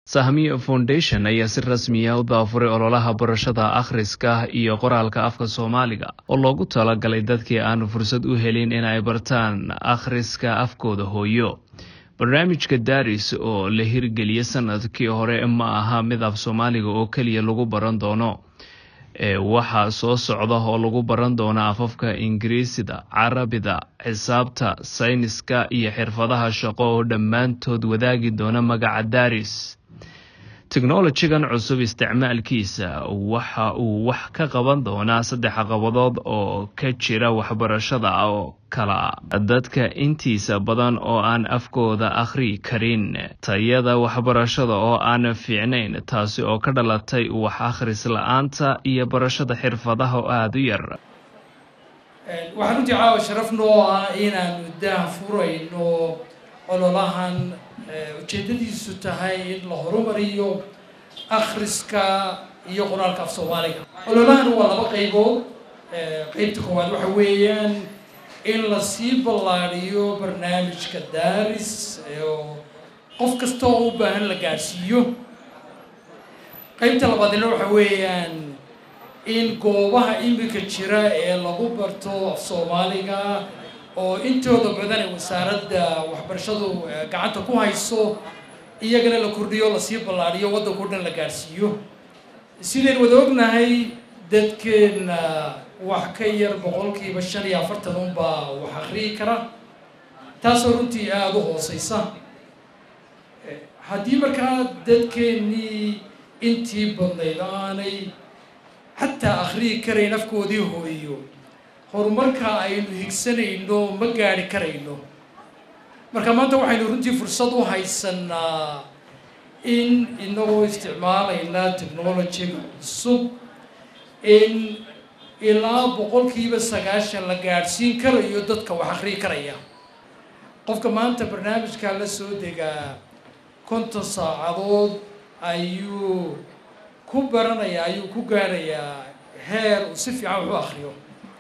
Sahamiya Foundation ayaa si rasmi ah u daafuray ololaha barashada akhriska iyo qoraalka afka Soomaaliga oo loogu talagalay dadkii aan fursad u helin in ay bartaan akhriska afkooda hooyo. Barnaamijka Daris oo la hirgeliyay sanadkii hore ma aha mid af Soomaaliga oo kaliya lagu baran doono. Waxaa soo socda oo lagu baran doona afafka Ingiriisida, Carabida, xisaabta, sayniska iyo xirfadaha shaqo oo dhammaantood wadaagi doona magaca Daris. Technology-gan cusub isticmaalkiisa waxa uu wax ka qaban doonaa 3 caqabadood oo ka jira waxbarashada oo kala dadka intiisa badan oo aan afkooda akhri karin, tayada waxbarashada oo aan fiicnayn taasi oo ka dhalatay wax akhris la'aanta iyo barashada xirfadaha oo aad u yar. waxaan u jeclaa sharaf noo ah inaan daahfurayno ololahan ujeedadiisu tahay in la horumariyo akhriska iyo qoraalka af Soomaaliga. ololahan waa 2 qaybood. qaybta koowaad waxa weeyaan in la sii ballaariyo barnaamijka Daris oo qof kasta oo u baahan la gaarsiiyo. qaybta labaadna waxa weeyaan in goobaha imika jira ee lagu barto af Soomaaliga oo intooda badan ee wasaaradda waxbarashadu gacanta ku hayso iyagana la kordhiyo la sii ballaariyo waddanka oo dhan la gaarsiiyo. sideen wada ognahay dadkeena wax ka yar 45% unbaa wax akhriyi kara, taasoo runtii aad u hooseysa. haddii markaa dadkeennii intii badnayd aanay xataa akhriyi karayn afkoodii hooyo, horumarka aynu higsanayno ma gaari karayno. marka maanta waxaynu runtii fursad u haysanaa in inagoo isticmaalayna technology-ga cusub in ilaa 90% la gaadhsiin karayo dadka wax akhriyi karaya. qofka maanta barnaamijka la soo degaa 50 saacadood ayuu ku baranayaa, ayuu ku gaarayaa heer uu si fiican wax u akhriyo.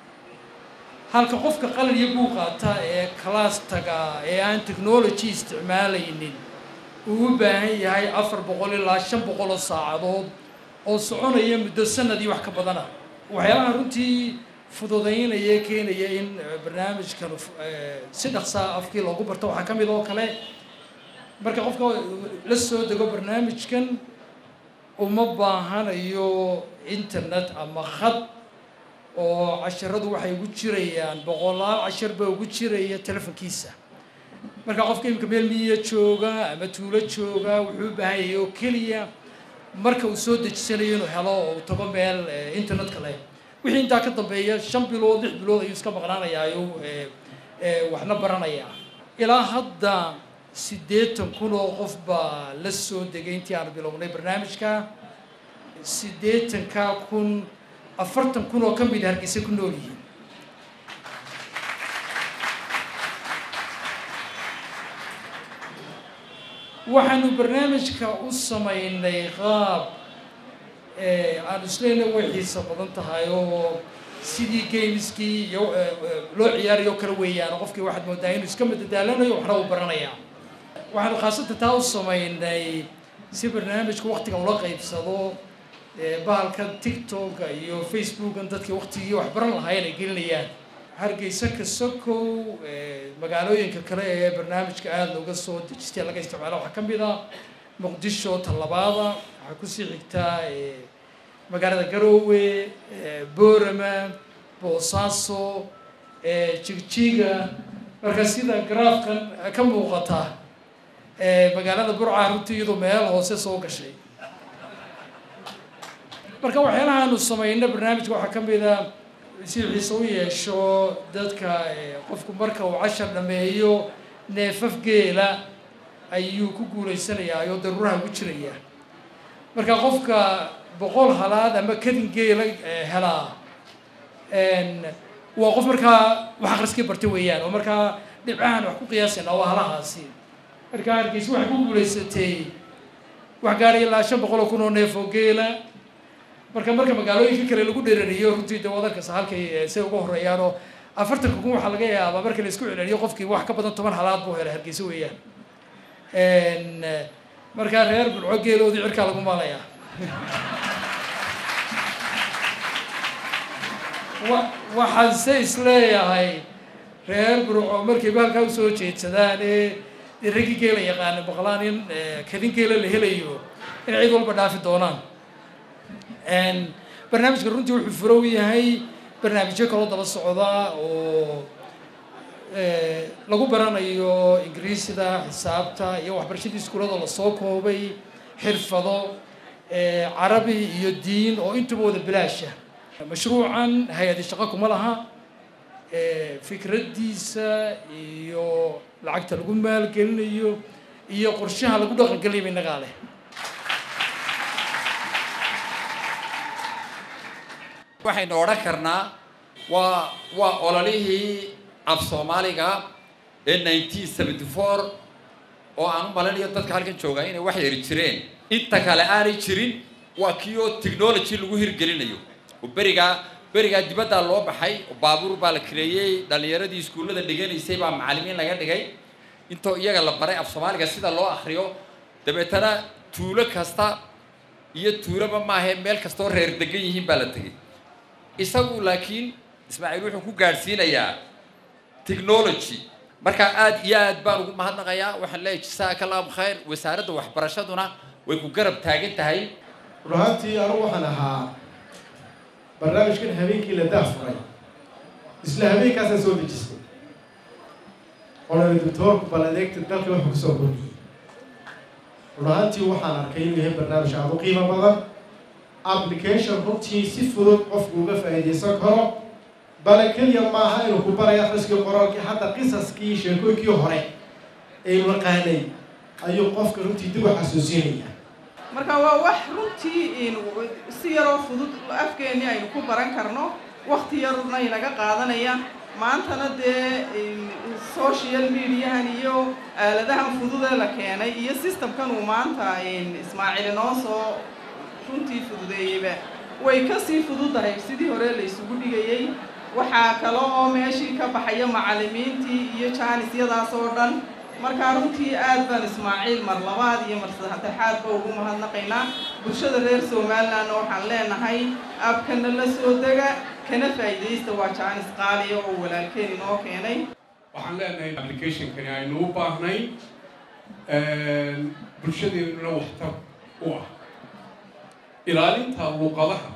halka qofka qalin iyo buug qaata ee class taga ee aan technology isticmaalaynin uu u baahan yahay 400 ilaa 500 saacadood oo soconaya muddo sanad iyo wax ka badan. waxyaalaha runtii fududeynaya keenaya in barnaamijkan si dhaqso ah afkii loogu barto waxaa ka mid oo kale marka qofka la soo dego barnaamijkan uma baahanayo internet ama khad oo casharadu waxay ugu jirayaan 100 cashar baa ugu jiraya telefonkiisa. marka qofka imka meel miyiga jooga ama tuulo jooga wuxuu u baahan yahay oo keliya marka uu soo dejisanayo inuu helo oo tago meel internet kale. wixii intaa ka dambeeya 5 bilood 6 bilood ayuu iska maqnaanayaa waxna baranayaa. ilaa hadda 80,000 oo qof baa la soo degay intii aan bilownay barnaamijka. 80,000 40,000 oo ka mid ah Hargeysa ku nool yihiin. waxaanu barnaamijka u sameynay qaab aan isleena way xiiso badan tahay oo sidii gameskii iyo loo ciyaariyo kala weeyaan. qofkii waxaad moodaa inuu iska madadaalanayo waxna uu baranayaa. waxaanu khaasatan taa u sameynay si barnaamijka waqtiga ula qaybsado bahalka TikTok iyo Facebook dadkii waqtigii wax baran lahaayeen ay gelinayaan. Hargeysa ka sokow magaalooyinka kale ee barnaamijka aad looga soo dejistay laga isticmaalo waxa ka mid ah Muqdisho talabaada, waxa ku sii xigtaa magaalada Garowe, Boorama, Boosaaso, Jigjiga. marka sida graafkan ka muuqata magaalada Burca runtii iyadoo meel hoose soo gashay. marka waxyaalaha aanu sameynay barnaamijka waxaa ka mid ah si xiiso u yeesho dadka qofku marka uu cashar dhameeyo neefaf geela ayuu ku guuleysanayaa oo daruuraha ugu jiraya. marka qofka 100 halaad ama kadin geela helaa waa qof markaa wax akhriskii bartay weeyaan oo markaa dhibcahan wax ku qiyaasayna waa halahaasi. marka Hargeysa waxay ku guuleysatay wax gaaraya ilaa 500,000 oo neef oo geela. marka magaalooyinka kale lagu dheerariyo runtii dawadarka halkay say ugu horeeyaan oo 40,000 waxa laga yaabaa marka la isku celceliyo qofkii wax ka badan 10 halaad buu helay Hargeysa weeyaan. markaa reer burco geeloodii cirkaa lagu maalayaa waxaan se isleeyahay reer burco markay baalkaa usoo jeedsadaan ee raggii geela yaqaana boqolaan in kadin geela la helayo in cid walba dhaafi doonaan barnaamijka runtii wuxuu furow yahay barnaamijyo kaloo daba socda oo lagu baranayo ingiriisida xisaabta iyo waxbarashadii iskuullada lasoo koobay xirfado carabi iyo diin oo intuba wada bilaasha mashruucan hay-adi shaqo kuma laha fikraddiisa iyo lacagta lagu maalgelinayo iyo qorshaha lagu dhaqangelinayo innagaa leh waxaynu odhan karnaa waa ololihii af Soomaaliga ee 1974 oo aan u maleynayo dadka halkan jooga inay wax yar jireen inta kale aanay jirin waa kiyo technology lagu hirgelinayo oo beriga dibadda loo baxay oo baabuur baa la kireeyay dhalinyaradii iskuulada dhiganaysay baa macallimiin laga dhigay intoo iyaga la baray af Soomaaliga sida loo akhriyo dabeetana tuulo kasta iyo tuulaba maahe meel kasta oo reer degan yihiin baa la tagay isagu laakiin Ismaaciil wuxuu ku gaarsiinayaa technology marka aad iyo aad baan ugu mahadnaqayaa waxaan leeyahay jazakallahu khayr wasaaradda waxbarashaduna way ku garab taagan tahay runtii anigu waxaan ahaa barnaamijkan habeenkii la daafuray isla habeenkaasaan soo dejistay olole doctorku bal adeegta dalka wuxuu kusoo kordhiyey runtii waxaan arkay inuu yahay barnaamij aad u qiimo badan application runtii si fudud qofku uga faa'iideysan karo bal kaliya maaha inuu ku barayo akhriskii qoraalkii hadda qisaskii sheekooyinkii hore ee waqaanay ayuu qofka runtii dib u xasuusinaya marka waa wax runtii si yaroo fudud afkeeni aynu ku baran karno waqti yarna inaga qaadanaya maantana dee social mediahan iyo aaladahan fudud ee la keenay iyo systemkan uu maanta Ismaaciil noo soo runtii fududeeyayba way ka sii fududahay sidii hore la isugu dhigayay waxaa kale oo meeshii ka baxaya macallimiintii iyo jaanisyadaas oo dhan markaa runtii aad baan Ismaaciil mar labaad iyo mar saddexaad ba ugu mahadnaqaynaa bulshada reer Soomaaliland waxaan leenahay abkana la soo daga kana faa'iideysta waa jaanis qaali oo walaalkeen inoo keenay waxaan leenahay application-kani aynu u baahnay bulshadeennuna waxtar u ah ilaalinta luqadaha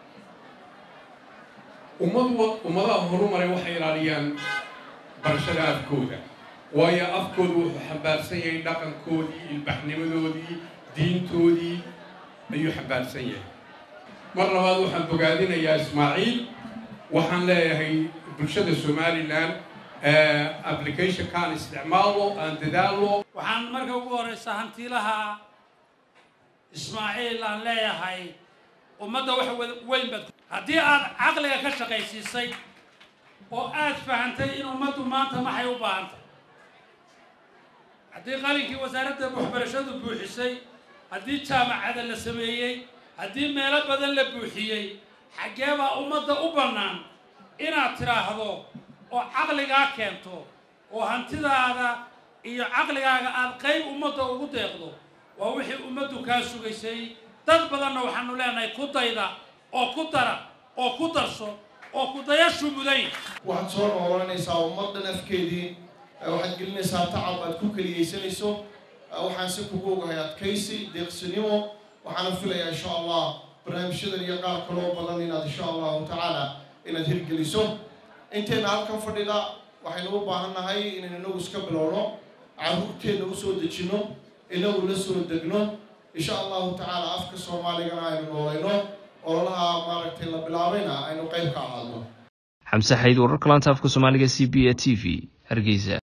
ummadaha horumaray waxay ilaaliyaan barashada afkooda waayo afkoodu wuxuu xambaarsan yahay dhaqankoodii ilbaxnimadoodii diintoodii ayuu xambaarsan yahay mar labaad waxaan bogaadinayaa Ismaaciil waxaan leeyahay bulshada Somaliland application-kan isticmaalo aan dadaalo waxaan marka ugu horeysa hantilaha Ismaaciil aan leeyahay ummadda wax weyn bad haddii aad caqliga ka shaqaysiisay oo aad fahantay in ummaddu maanta maxay u baahantay haddii qalinkii wasaaradda waxbarashadu buuxisay haddii jaamacada la sameeyey haddii meelo badan la buuxiyey xaggee baa ummadda u bannaan inaad tiraahdo oo caqligaa keento oo hantidaada iyo caqligaaga aad qayb ummadda ugu deeqdo waa wixii ummaddu kaa sugaysay dad badanna waxaanu leenahay ku dayda oo ku dara oo ku darso oo ku dayashu mudayn waxaad soo noolanaysaa ummaddan afkeedii waxaad gelinaysaa tacab aad ku keliyeysanayso waxaan si kugu ogahay adkaysi deeqsinimo waxaana filayaa insha allah barnaamijyadan iyo qaar kaloo badan inaad insha allahu tacaala inaad hirgeliso inteena halkan fadhida waxaynu u baahannahay inaynu inagu iska bilowno carruurteenna usoo dejino inagu la soo degno insha allahu tacaala afka soomaaligana aynu noolayno ololaha maaragtay la bilaabayna aynu qayb ka ahaadno xamse xayd wararka laanta afka Soomaaliga CBA TV Hargeysa